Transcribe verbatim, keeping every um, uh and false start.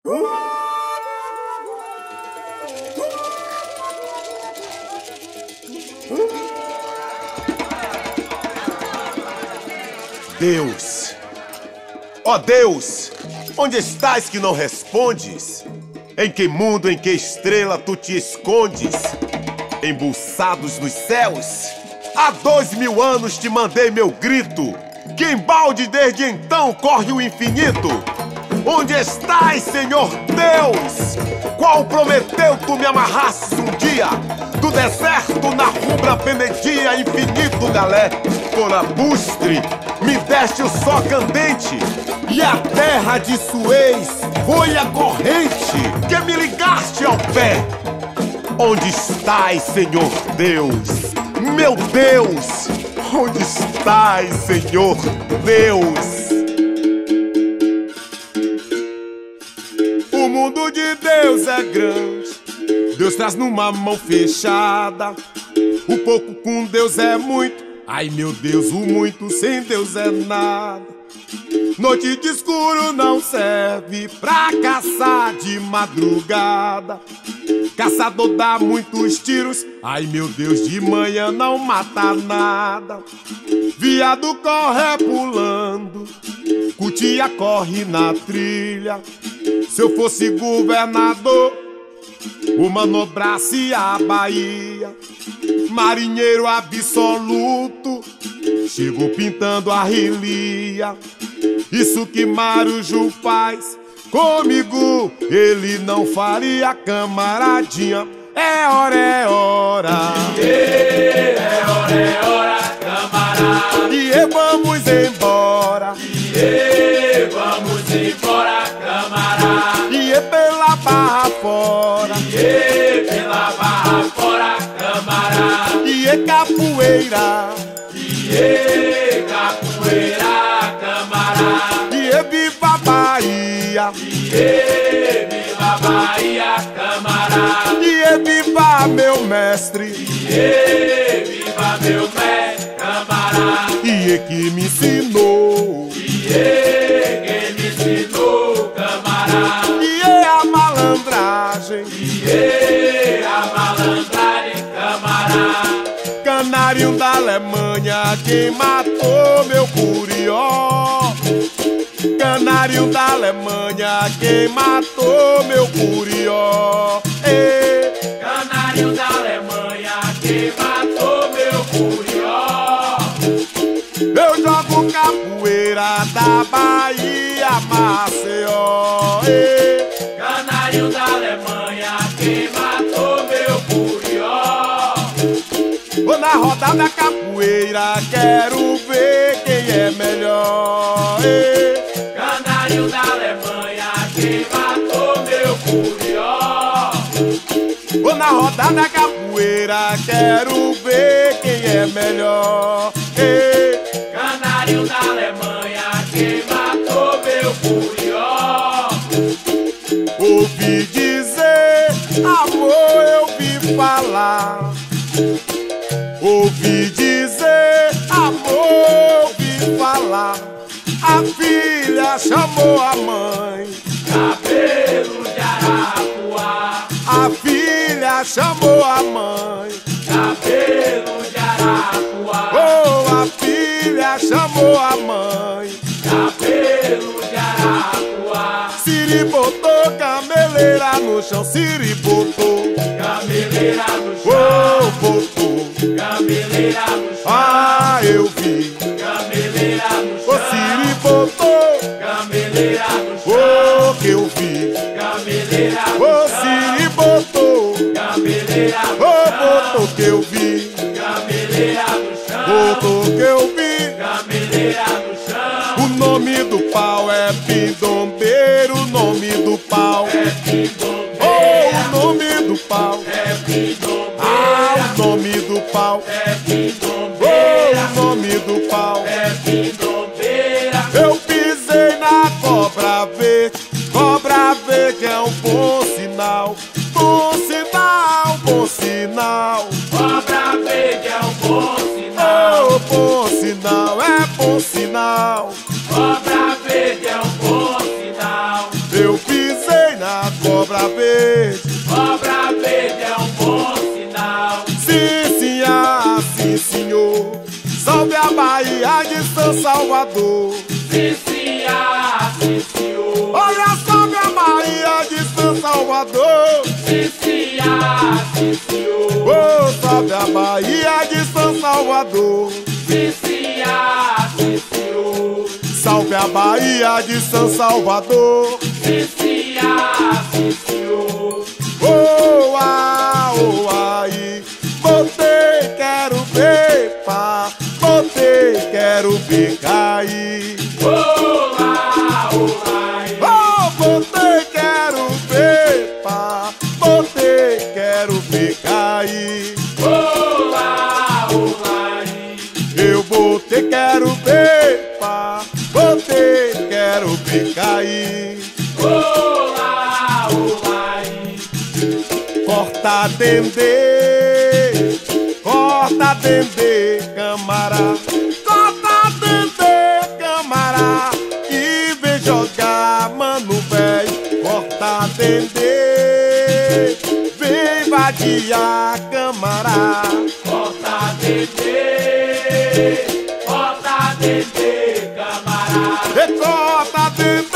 Deus, ó Deus, onde estás que não respondes? Em que mundo, em que estrela tu te escondes? Embuçados nos céus, há dois mil anos te mandei meu grito, que embalde desde então corre o infinito. Onde estás, Senhor Deus? Qual prometeu tu me amarrasses um dia? Do deserto na rubra penedia infinito galé. Corabustre, me deste o sol candente, e a terra de Suez foi a corrente que me ligaste ao pé. Onde estás, Senhor Deus? Meu Deus, onde estás, Senhor Deus? O mundo de Deus é grande, Deus traz numa mão fechada. O pouco com Deus é muito, ai meu Deus, o muito sem Deus é nada. Noite de escuro não serve pra caçar de madrugada. Caçador dá muitos tiros, ai meu Deus, de manhã não mata nada. Viado corre pulando, cutia corre na trilha. Se eu fosse governador, o manobrasse a Bahia. Marinheiro absoluto, chego pintando a relia. Isso que Marujo faz comigo, ele não faria, camaradinha. É hora, é hora, é hora, é hora, camarada. E vamos embora, e vamos embora, camarada. E pela barra fora, E pela barra fora, camarada. E capoeira, E capoeira, camarada. E viva a Bahia, E viva Bahia, camarada. E viva meu mestre, E viva meu mestre, camarada. E que me ensinou, E quem me ensinou, camarada. E a malandragem, E a malandragem, camarada. Canário da Alemanha, quem matou meu curió. Canário da Alemanha, quem matou meu curió. Ei. Canário da Alemanha, quem matou meu curió. Eu jogo capoeira da Bahia, Maceió. Ei. Canário da Alemanha, quem matou meu curió. Vou na roda da capoeira, quero ver quem é melhor. Ei. Canário da Alemanha, quem matou meu curió. Vou na roda da capoeira, quero ver quem é melhor. Ei. Canário da Alemanha, quem matou meu curió. Ouvi dizer, amor, eu vi falar. Ouvi dizer, amor, ouvi falar. A filha chamou a mãe, Cabelo de Arapuá. a filha chamou a mãe. Cabelo de Arapuá. Oh, a filha chamou a mãe. Cabelo de Arapuá. Siri botou cameleira no chão, Siri botou, Cameleira no oh, chão. botou. Cameleira no chão. Ah, eu vi, Cameleira no o chão. Siri botou, Cameleira no chão. oh, que eu vi, Cameleira o no chão. Siri botou, Cameleira no oh, chão. botou que eu vi, Cameleira no chão. botou que eu vi. Cameleira no chão. O nome do pau é pindombeiro, o nome do pau, É oh, pindombeira. o nome do pau, É pindombeira. ah, o nome do pau, É oh, pindombeira. o nome do pau. É pindombeira. Eu pisei na cobra verde, cobra verde é um bom sinal, bom sinal, bom sinal. Cobra verde é um bom sinal. Oh, bom sinal, é bom sinal. Cobra verde é um bom sinal. Eu pisei na Cobra verde, Cobra verde é um bom sinal. sim, sim, ah, sim, senhor. Salve a Bahia de São Salvador. Sim, sim, ah, sim, senhor. Olha, salve a Bahia de São Salvador. Sim, sim, ah, sim, senhor. Oh, salve a Bahia de São Salvador. Sim, sim, ah, sim, senhor. Salve a Bahia de São Salvador. Sim, sim, ah, sim, senhor. Oh, ah, oh, aí. Botei, quero ver, pá. Botei, quero ver cair. Olá, olá, Oh, botei, quero ver, pá. Botei, quero ver cair. olá, olá. Eu botei, quero ver, pá. Botei, quero ver cair. Olá, olá. Corta dendê, corta dendê, camará. Corta dendê, camará. E vem jogar, mano, véi. Corta dendê, vem vadiar, camará. Corta Dedê, corta Dedê, camarada. E corta dendê.